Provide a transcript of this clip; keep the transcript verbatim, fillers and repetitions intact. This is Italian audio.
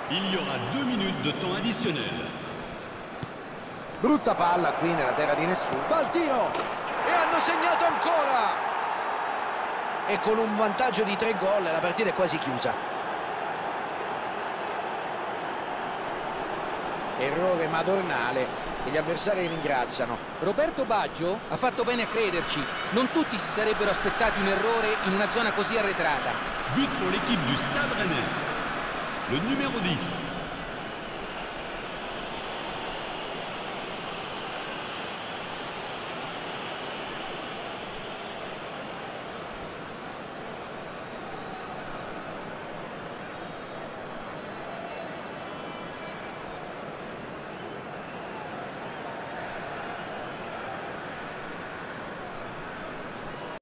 Il y aura deux minutes de temps additionnel. Brutta palla qui nella terra di nessuno. Va al tiro! E hanno segnato ancora! E con un vantaggio di tre gol la partita è quasi chiusa. Errore madornale e gli avversari ringraziano. Roberto Baggio ha fatto bene a crederci. Non tutti si sarebbero aspettati un errore in una zona così arretrata. But pour l'équipe du Stade Rennais. Le numéro dix.